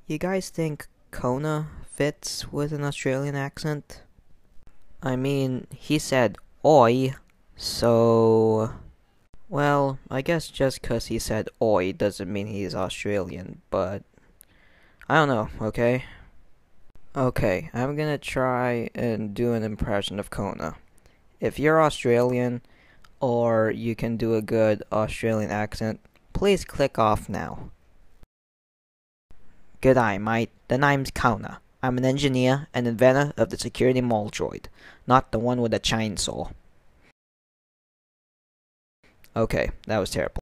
You guys think Kona fits with an Australian accent? I mean, he said oi, so... Well, I guess just 'cause he said oi doesn't mean he's Australian, but... I don't know, okay? Okay, I'm gonna try and do an impression of Kona. If you're Australian, or you can do a good Australian accent, please click off now. G'day, mate. The name's Kona. I'm an engineer and inventor of the security mall droid, not the one with a chainsaw. Okay, that was terrible.